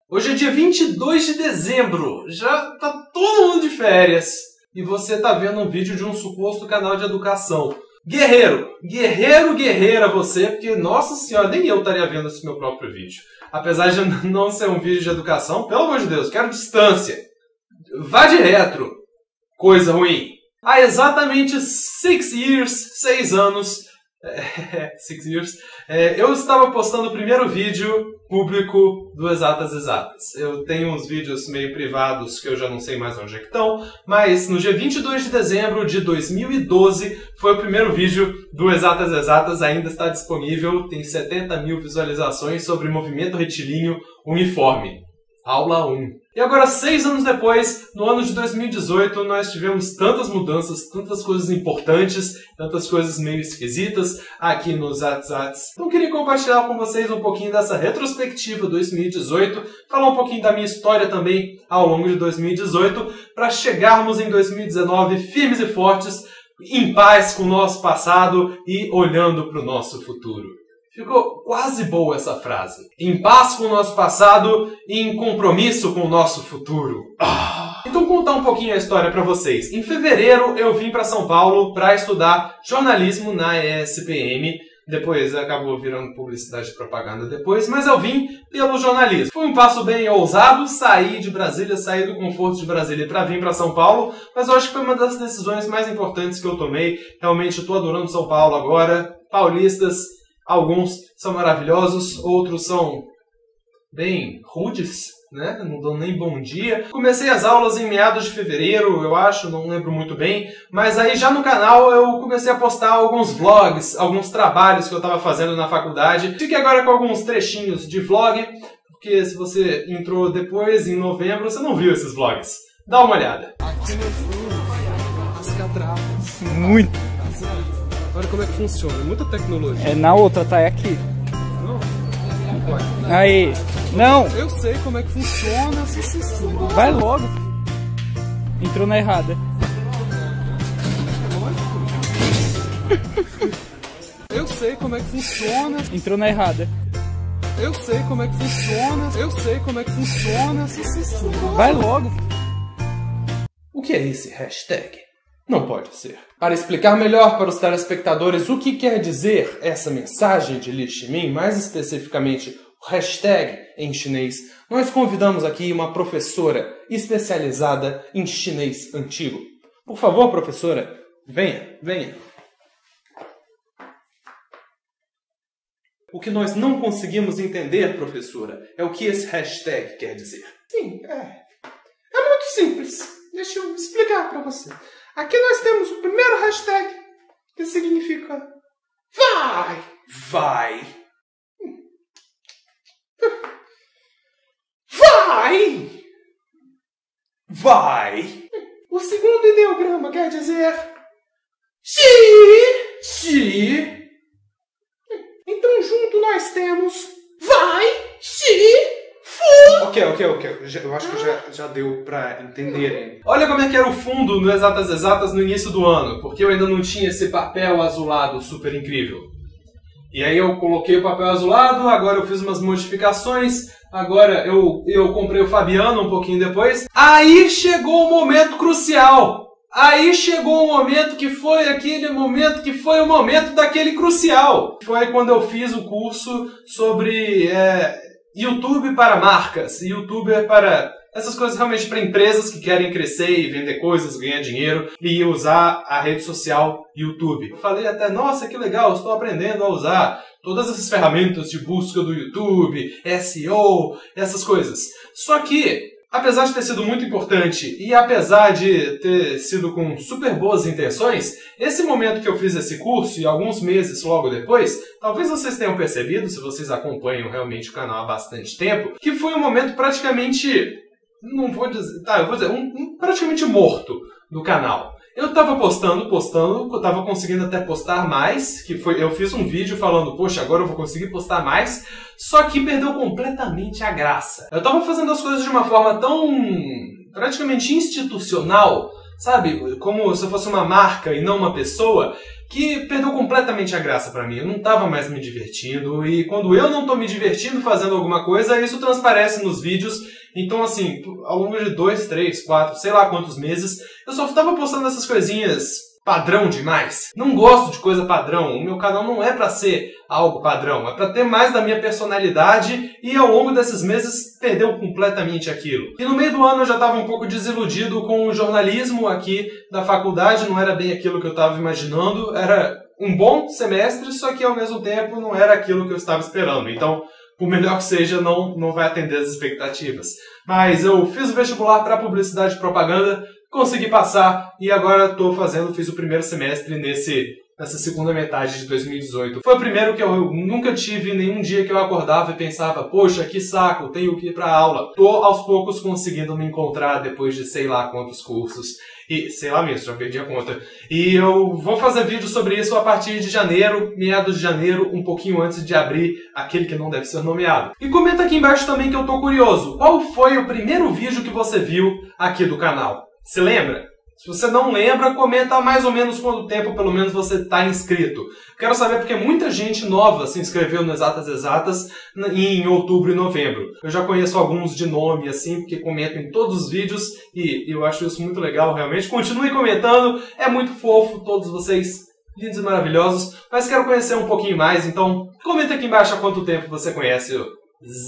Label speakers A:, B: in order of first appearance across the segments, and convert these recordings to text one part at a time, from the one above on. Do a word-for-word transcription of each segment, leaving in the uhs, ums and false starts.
A: Hoje é dia vinte e dois de dezembro, já tá todo mundo de férias e você tá vendo um vídeo de um suposto canal de educação. Guerreiro, guerreiro, guerreira você, porque, nossa senhora, nem eu estaria vendo esse meu próprio vídeo. Apesar de não ser um vídeo de educação, pelo amor de Deus, quero distância. Vá de retro, coisa ruim. Há exatamente six years, seis anos, é, six years, é, eu estava postando o primeiro vídeo público do Exatas Exatas. Eu tenho uns vídeos meio privados que eu já não sei mais onde é que estão, mas no dia vinte e dois de dezembro de dois mil e doze foi o primeiro vídeo do Exatas Exatas, ainda está disponível, tem setenta mil visualizações sobre movimento retilíneo uniforme. Aula um. E agora, seis anos depois, no ano de dois mil e dezoito, nós tivemos tantas mudanças, tantas coisas importantes, tantas coisas meio esquisitas aqui nos WhatsApp. Então, eu queria compartilhar com vocês um pouquinho dessa retrospectiva dois mil e dezoito, falar um pouquinho da minha história também ao longo de dois mil e dezoito, para chegarmos em dois mil e dezenove firmes e fortes, em paz com o nosso passado e olhando para o nosso futuro. Ficou quase boa essa frase. Em paz com o nosso passado e em compromisso com o nosso futuro. Ah. Então, contar um pouquinho a história para vocês. Em fevereiro, eu vim para São Paulo para estudar jornalismo na E S P M. Depois acabou virando publicidade e propaganda depois, mas eu vim pelo jornalismo. Foi um passo bem ousado, sair de Brasília, sair do conforto de Brasília para vir para São Paulo, mas eu acho que foi uma das decisões mais importantes que eu tomei. Realmente, estou adorando São Paulo agora. Paulistas, alguns são maravilhosos, outros são bem rudes, né? Não dão nem bom dia. Comecei as aulas em meados de fevereiro, eu acho, não lembro muito bem. Mas aí já no canal eu comecei a postar alguns vlogs, alguns trabalhos que eu estava fazendo na faculdade. Fique agora com alguns trechinhos de vlog, porque se você entrou depois, em novembro, você não viu esses vlogs. Dá uma olhada. Aqui no fundo, as catrapas.
B: Muito.
A: Olha como é que funciona, muita tecnologia.
B: É na outra, tá? É aqui.
A: Não.
B: Aí. Não!
A: Eu sei como é que funciona. Sim, sim, sim.
B: Vai logo. Entrou na errada.
A: Eu sei como é que funciona.
B: Entrou na errada.
A: Eu sei como é que funciona. Eu sei como é que funciona. Sim, sim, sim.
B: Vai logo.
A: O que é esse hashtag? Não pode ser. Para explicar melhor para os telespectadores o que quer dizer essa mensagem de Li Shimin, mais especificamente o hashtag em chinês, nós convidamos aqui uma professora especializada em chinês antigo. Por favor, professora, venha, venha. O que nós não conseguimos entender, professora, é o que esse hashtag quer dizer. Sim, é. É muito simples. Deixa eu explicar para você. Aqui nós temos o primeiro hashtag, que significa vai, vai, vai, vai. O segundo ideograma quer dizer xi, xi. Então junto nós temos vai, xi, fu. Ok, ok, ok. Eu acho que já, já deu pra entender. Olha como é que era o fundo no Exatas Exatas no início do ano, porque eu ainda não tinha esse papel azulado super incrível. E aí eu coloquei o papel azulado, agora eu fiz umas modificações, agora eu, eu comprei o Fabiano um pouquinho depois. Aí chegou o momento crucial. Aí chegou o momento que foi aquele momento que foi o momento daquele crucial. Foi quando eu fiz o curso sobre é, YouTube para marcas, YouTuber para essas coisas realmente para empresas que querem crescer e vender coisas, ganhar dinheiro e usar a rede social YouTube. Eu falei até, nossa, que legal, estou aprendendo a usar todas essas ferramentas de busca do YouTube, S E O, essas coisas. Só que, apesar de ter sido muito importante e apesar de ter sido com super boas intenções, esse momento que eu fiz esse curso e alguns meses logo depois, talvez vocês tenham percebido, se vocês acompanham realmente o canal há bastante tempo, que foi um momento praticamente, não vou dizer, tá, eu vou dizer, um, um praticamente morto do canal. Eu tava postando, postando, eu tava conseguindo até postar mais, que foi, eu fiz um vídeo falando, poxa, agora eu vou conseguir postar mais, só que perdeu completamente a graça. Eu tava fazendo as coisas de uma forma tão praticamente institucional, sabe? Como se eu fosse uma marca e não uma pessoa, que perdeu completamente a graça pra mim. Eu não tava mais me divertindo, e quando eu não tô me divertindo fazendo alguma coisa, isso transparece nos vídeos. Então, assim, ao longo de dois, três, quatro, sei lá quantos meses, eu só tava postando essas coisinhas padrão demais. Não gosto de coisa padrão. O meu canal não é pra ser algo padrão. É pra ter mais da minha personalidade, e ao longo desses meses perdeu completamente aquilo. E no meio do ano eu já estava um pouco desiludido com o jornalismo aqui da faculdade. Não era bem aquilo que eu estava imaginando. Era um bom semestre, só que ao mesmo tempo não era aquilo que eu estava esperando. Então, por melhor que seja, não, não vai atender as expectativas. Mas eu fiz o vestibular para publicidade e propaganda, consegui passar, e agora estou fazendo, fiz o primeiro semestre nesse, nessa segunda metade de dois mil e dezoito. Foi o primeiro que eu nunca tive nenhum dia que eu acordava e pensava, poxa, que saco, tenho que ir para aula. Tô aos poucos conseguindo me encontrar depois de sei lá quantos cursos. E sei lá mesmo, já perdi a conta. E eu vou fazer vídeo sobre isso a partir de janeiro, meados de janeiro, um pouquinho antes de abrir aquele que não deve ser nomeado. E comenta aqui embaixo também que eu tô curioso. Qual foi o primeiro vídeo que você viu aqui do canal? Se lembra? Se você não lembra, comenta mais ou menos quanto tempo pelo menos você está inscrito. Quero saber porque muita gente nova se inscreveu no Exatas Exatas em outubro e novembro. Eu já conheço alguns de nome assim, porque comentam em todos os vídeos, e eu acho isso muito legal realmente. Continue comentando, é muito fofo, todos vocês lindos e maravilhosos, mas quero conhecer um pouquinho mais, então comenta aqui embaixo há quanto tempo você conhece o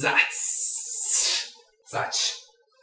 A: Zats. Zat.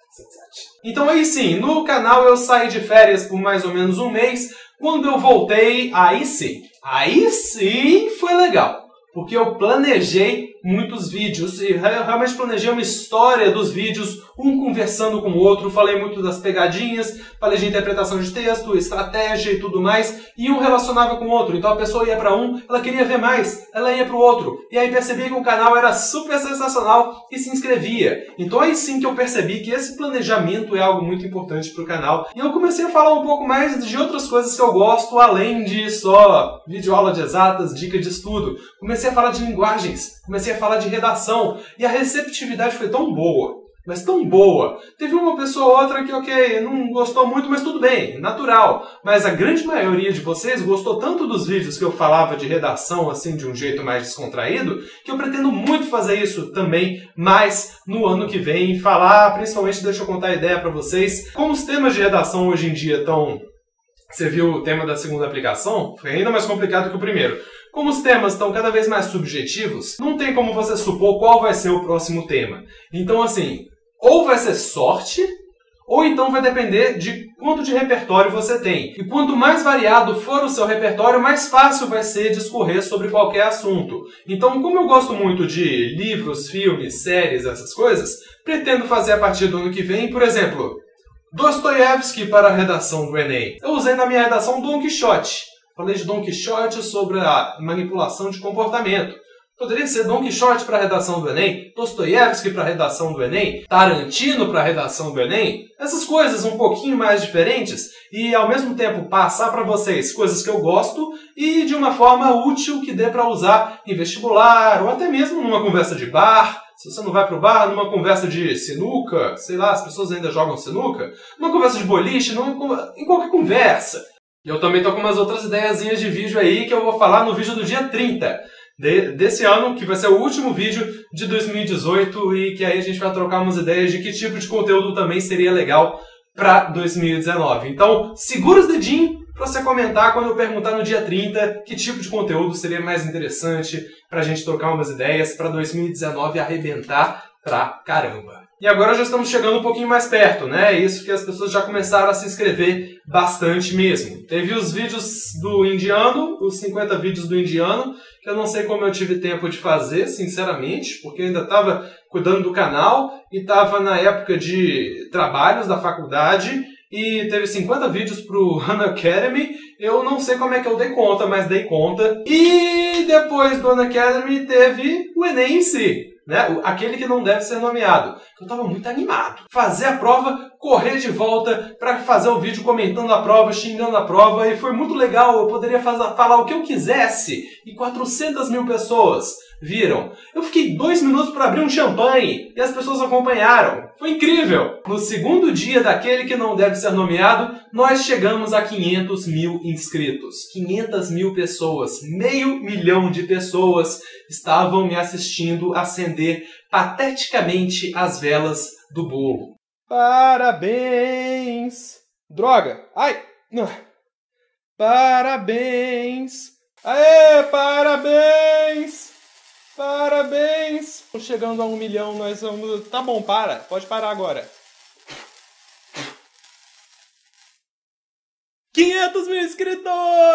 A: Então aí sim, no canal eu saí de férias por mais ou menos um mês. Quando eu voltei, aí sim, aí sim foi legal. Porque eu planejei muitos vídeos, e realmente planejei uma história dos vídeos, um conversando com o outro, falei muito das pegadinhas, falei de interpretação de texto, estratégia e tudo mais, e um relacionava com o outro. Então a pessoa ia para um, ela queria ver mais, ela ia para o outro, e aí percebi que o canal era super sensacional e se inscrevia. Então aí sim que eu percebi que esse planejamento é algo muito importante para o canal, e eu comecei a falar um pouco mais de outras coisas que eu gosto, além de só videoaula de exatas, dica de estudo. Comecei a falar de linguagens, comecei a falar de redação, e a receptividade foi tão boa, mas tão boa. Teve uma pessoa ou outra que, ok, não gostou muito, mas tudo bem, natural. Mas a grande maioria de vocês gostou tanto dos vídeos que eu falava de redação, assim, de um jeito mais descontraído, que eu pretendo muito fazer isso também mais no ano que vem, falar, principalmente, deixa eu contar a ideia para vocês, como os temas de redação hoje em dia estão... Você viu o tema da segunda aplicação? Foi ainda mais complicado que o primeiro. Como os temas estão cada vez mais subjetivos, não tem como você supor qual vai ser o próximo tema. Então, assim, ou vai ser sorte, ou então vai depender de quanto de repertório você tem. E quanto mais variado for o seu repertório, mais fácil vai ser discorrer sobre qualquer assunto. Então, como eu gosto muito de livros, filmes, séries, essas coisas, pretendo fazer a partir do ano que vem, por exemplo, Dostoiévski para a redação do Enem. Eu usei na minha redação Dom Quixote. Falei de Dom Quixote sobre a manipulação de comportamento. Poderia ser Dom Quixote para a redação do Enem, Dostoiévski para a redação do Enem, Tarantino para a redação do Enem. Essas coisas um pouquinho mais diferentes e, ao mesmo tempo, passar para vocês coisas que eu gosto e de uma forma útil que dê para usar em vestibular ou até mesmo numa conversa de bar. Se você não vai pro bar, numa conversa de sinuca, sei lá, as pessoas ainda jogam sinuca, numa conversa de boliche, numa, em qualquer conversa. E eu também tô com umas outras ideiazinhas de vídeo aí que eu vou falar no vídeo do dia trinta de, desse ano, que vai ser o último vídeo de dois mil e dezoito, e que aí a gente vai trocar umas ideias de que tipo de conteúdo também seria legal para dois mil e dezenove. Então, segura os dedinhos para você comentar quando eu perguntar no dia trinta que tipo de conteúdo seria mais interessante para a gente trocar umas ideias para dois mil e dezenove arrebentar pra caramba. E agora já estamos chegando um pouquinho mais perto, né? Isso que as pessoas já começaram a se inscrever bastante mesmo. Teve os vídeos do indiano, os cinquenta vídeos do indiano, que eu não sei como eu tive tempo de fazer, sinceramente, porque eu ainda estava cuidando do canal e estava na época de trabalhos da faculdade, e teve cinquenta vídeos pro Unacademy. Eu não sei como é que eu dei conta, mas dei conta. E depois do Unacademy teve o Enem em si, né? Aquele que não deve ser nomeado. que eu tava muito animado. Fazer a prova, correr de volta para fazer o vídeo comentando a prova, xingando a prova, e foi muito legal, eu poderia fazer, falar o que eu quisesse, e quatrocentas mil pessoas viram. Eu fiquei dois minutos para abrir um champanhe, e as pessoas acompanharam. Foi incrível! No segundo dia daquele que não deve ser nomeado, nós chegamos a quinhentos mil inscritos. quinhentas mil pessoas, meio milhão de pessoas estavam me assistindo acender pateticamente as velas do bolo. Parabéns! Droga! Ai! Parabéns! Aê! Parabéns! Parabéns! Chegando a um milhão, nós vamos... Tá bom, para. Pode parar agora. quinhentos mil inscritos!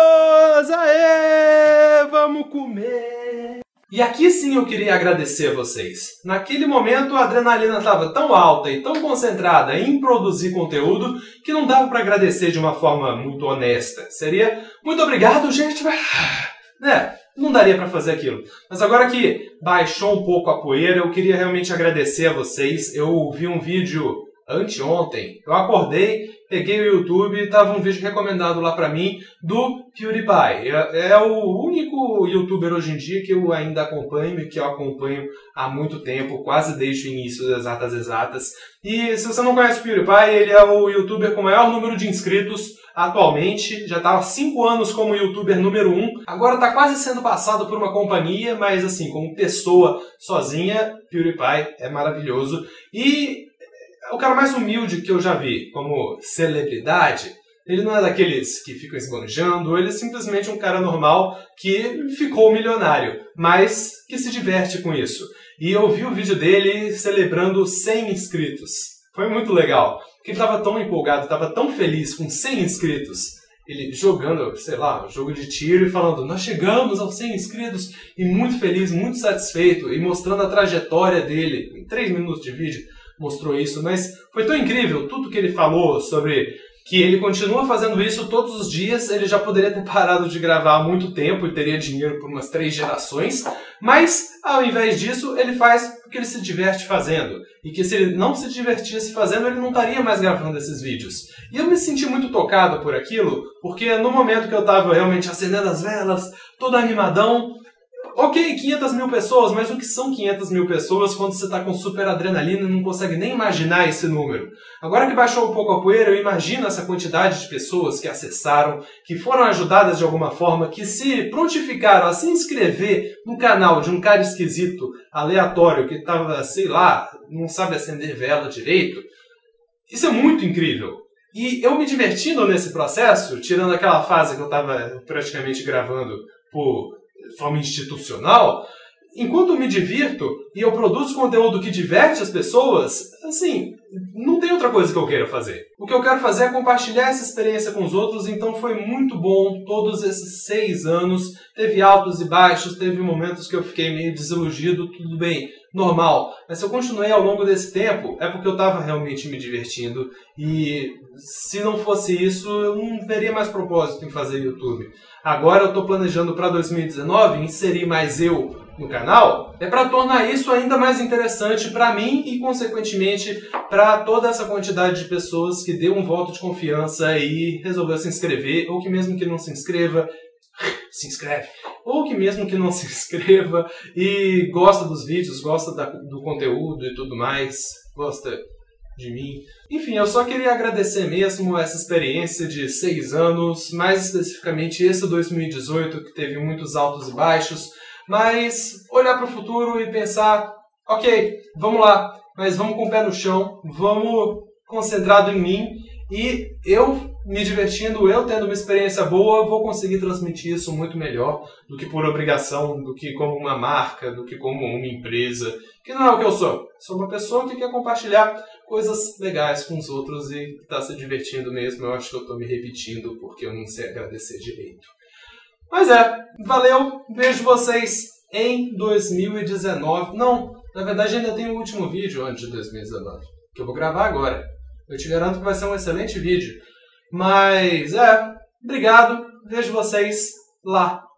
A: Aê! Vamos comer! E aqui sim eu queria agradecer a vocês. Naquele momento a adrenalina estava tão alta e tão concentrada em produzir conteúdo que não dava para agradecer de uma forma muito honesta. Seria muito obrigado, gente, mas... né? Não daria para fazer aquilo. Mas agora que baixou um pouco a poeira, eu queria realmente agradecer a vocês. Eu vi um vídeo anteontem. Eu acordei, peguei o YouTube, estava um vídeo recomendado lá para mim do PewDiePie. É, é o único youtuber hoje em dia que eu ainda acompanho e que eu acompanho há muito tempo, quase desde o início das Exatas Exatas. E se você não conhece o PewDiePie, ele é o youtuber com o maior número de inscritos atualmente. Já está há cinco anos como youtuber número um. Agora está quase sendo passado por uma companhia, mas assim, como pessoa sozinha, PewDiePie é maravilhoso. E é o cara mais humilde que eu já vi como celebridade. Ele não é daqueles que ficam esbanjando, ele é simplesmente um cara normal que ficou milionário, mas que se diverte com isso. E eu vi o vídeo dele celebrando cem inscritos. Foi muito legal, porque ele estava tão empolgado, estava tão feliz com cem inscritos. Ele jogando, sei lá, um jogo de tiro e falando, nós chegamos aos cem inscritos, e muito feliz, muito satisfeito, e mostrando a trajetória dele. Em três minutos de vídeo mostrou isso, mas foi tão incrível tudo que ele falou sobre que ele continua fazendo isso todos os dias. Ele já poderia ter parado de gravar há muito tempo e teria dinheiro por umas três gerações, mas ao invés disso ele faz porque ele se diverte fazendo, e que se ele não se divertisse fazendo ele não estaria mais gravando esses vídeos. E eu me senti muito tocado por aquilo, porque no momento que eu estava realmente acendendo as velas, todo animadão, ok, quinhentas mil pessoas, mas o que são quinhentas mil pessoas quando você está com super adrenalina e não consegue nem imaginar esse número? Agora que baixou um pouco a poeira, eu imagino essa quantidade de pessoas que acessaram, que foram ajudadas de alguma forma, que se prontificaram a se inscrever no canal de um cara esquisito, aleatório, que estava, sei lá, não sabe acender vela direito. Isso é muito incrível. E eu me divertindo nesse processo, tirando aquela fase que eu estava praticamente gravando por forma institucional, enquanto eu me divirto e eu produzo conteúdo que diverte as pessoas, assim, não tem outra coisa que eu queira fazer. O que eu quero fazer é compartilhar essa experiência com os outros, então foi muito bom todos esses seis anos. Teve altos e baixos, teve momentos que eu fiquei meio desiludido, tudo bem, normal. Mas se eu continuei ao longo desse tempo, é porque eu estava realmente me divertindo, e se não fosse isso, eu não teria mais propósito em fazer YouTube. Agora eu estou planejando para dois mil e dezenove inserir mais eu no canal, é para tornar isso ainda mais interessante para mim e, consequentemente, para toda essa quantidade de pessoas que deu um voto de confiança e resolveu se inscrever, ou que mesmo que não se inscreva, se inscreve, ou que mesmo que não se inscreva e gosta dos vídeos, gosta da, do conteúdo e tudo mais, gosta de mim. Enfim, eu só queria agradecer mesmo essa experiência de seis anos, mais especificamente esse dois mil e dezoito, que teve muitos altos e baixos, mas olhar para o futuro e pensar, ok, vamos lá, mas vamos com o pé no chão, vamos concentrado em mim, e eu me divertindo, eu tendo uma experiência boa, vou conseguir transmitir isso muito melhor do que por obrigação, do que como uma marca, do que como uma empresa, que não é o que eu sou. Sou uma pessoa que quer compartilhar coisas legais com os outros e está se divertindo mesmo. Eu acho que eu estou me repetindo porque eu não sei agradecer direito. Mas é, valeu, vejo vocês em dois mil e dezenove. Não, na verdade ainda tem o último vídeo antes de dois mil e dezenove, que eu vou gravar agora. Eu te garanto que vai ser um excelente vídeo. Mas, é, obrigado, vejo vocês lá.